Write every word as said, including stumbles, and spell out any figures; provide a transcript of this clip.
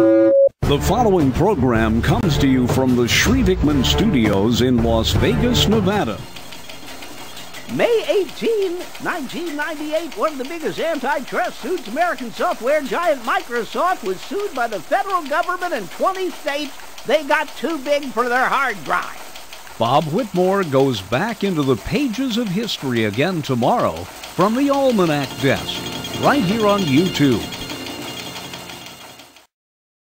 The following program comes to you from the Schrievigman Studios in Las Vegas, Nevada. May eighteenth, nineteen ninety-eight, one of the biggest antitrust suits, American software giant Microsoft, was sued by the federal government in twenty states. They got too big for their hard drive. Bob Whitmore goes back into the pages of history again tomorrow from the Almanac desk, right here on YouTube.